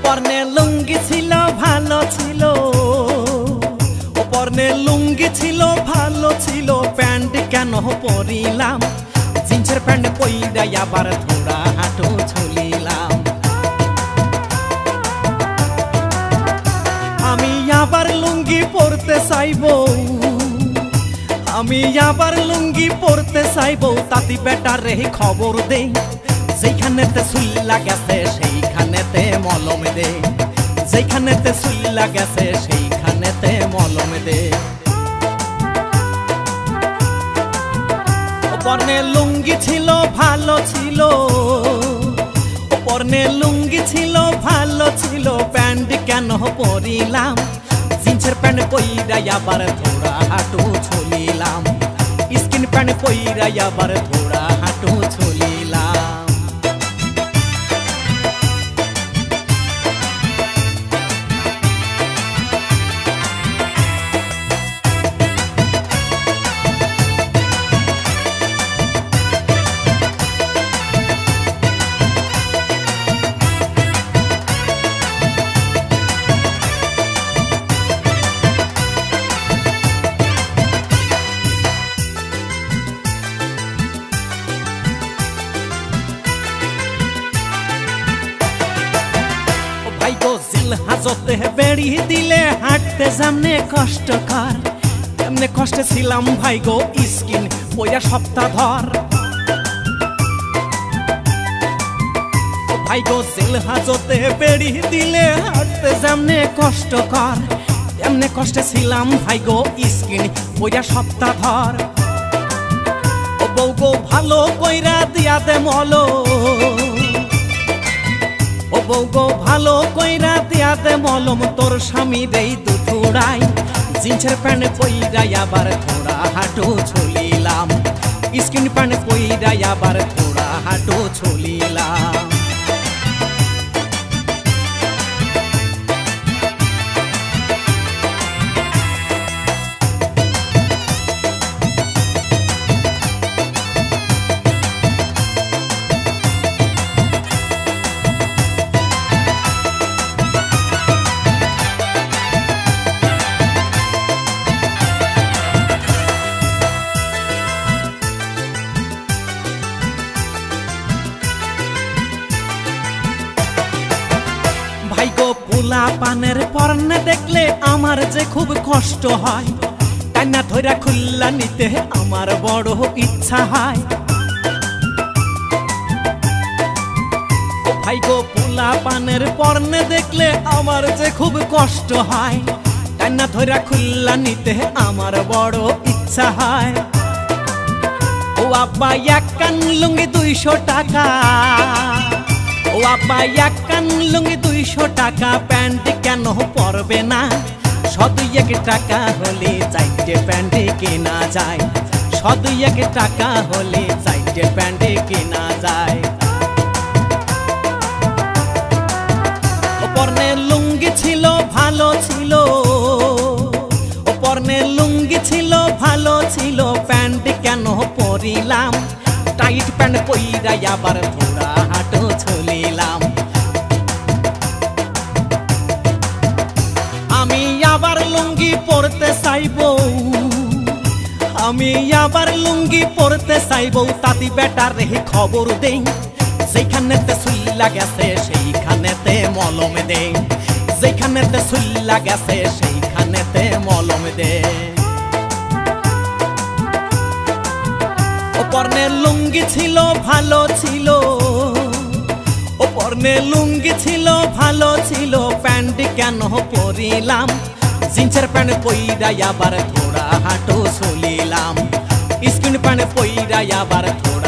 পরনে লুঙ্গি ছিল ভালো ছিল, ও পরনে লুঙ্গি ছিল ভালো ছিল, প্যান্ট কেন পরিলাম? জিন্সের প্যান্ট পইরা আবার থোড়া হাঁটু ছুলিলাম। আমি আবার লুঙ্গি পরতে চাইবো, আমি আবার লুঙ্গি পরতে চাইবো, তাতি বেটার রে খবর দেই, যেখানেতে সুইল্লা গেছে সেইখানেতে মলম দে, যেখানেতে সুইল্লা গেছে সেইখানেতে মলম দে। পরনে লুঙ্গি ছিল ভালো ছিল, পরনে লুঙ্গি ছিল ভালো ছিল, প্যান্ট কেন পরিলাম? জিন্সের প্যান্ট পইরা আবার থোড়া হাঁটু ছুলিলাম, স্কিন প্যান্ট পইরা আবার থোড়া হাঁটু ছুলিলাম। হাজতে বেড়ি দিলে হাঁটতে সামনে কষ্টকর, এমনি কষ্টে ছিলাম ভাই গো স্কিন পইরা সপ্তাহ ধর। ভাই গো সিল হাজতে বেড়ি দিলে হাঁটতে সামনে কষ্টকর, এমনি কষ্টে ছিলাম ভাই গো স্কিন পইরা সপ্তাহ ধর। ও বউ গো ভালো কইরা দিয়া দে মলো, ও বউ গো ভালো কইরা দিয়া দে মলম, তোর স্বামী দেই দুথুড়াই। জিন্সের প্যান্ট পইরা আবার থোড়া হাঁটু ছুলিলাম, স্কিন প্যান্ট পইরা আবার থোড়া হাঁটু ছুলিলাম। পোলা পানের পরনে দেখলে আমার যে খুব কষ্ট হয়, কান্না ধইরা খুল্লা নিতে আমার বড় ইচ্ছা হয়। ও ভাই গো পোলা পানের পরনে দেখলে আমার যে খুব কষ্ট হয়, কান্না ধইরা খুল্লা নিতে আমার বড় ইচ্ছা হয়। ও আব্বা এক কান লুঙ্গি 200 টাকা, ও আব্বা এক কান লুঙ্গি 200 টাকা, প্যান্ট কেন পরবে না? 100 টাকা হলে 4টে প্যান্ট কেনা যায়, 100 টাকা হলে 4টে প্যান্ট কেনা যায়। ও পরনে লুঙ্গি ছিল ভালো ছিল, ও পরনে লুঙ্গি ছিল ভালো ছিল, প্যান্ট কেন পরিলাম? টাইট প্যান্ট পইরা আবার থোড়া হাঁটু ছুলিলাম। আমি আবার লুঙ্গি পরতে চাইবো, আমি আবার লুঙ্গি পরতে চাইবো, তাতি বেটার রে খবর দেই, যেখানেতে সুইল্লা গেছে সেইখানেতে মলম দে, যেখানেতে সুইল্লা গেছে সেইখানেতে মলম দে। পরনে লুঙ্গি ছিল ভালো ছিল, ও পরনে লুঙ্গি ছিল ভালো ছিল, প্যান্ট কেন পরিলাম? জিন্সের প্যান্ট পইরা আবার থোড়া হাঁটু ছুলিলাম, স্কিন প্যান্ট পইরা আবার থোড়া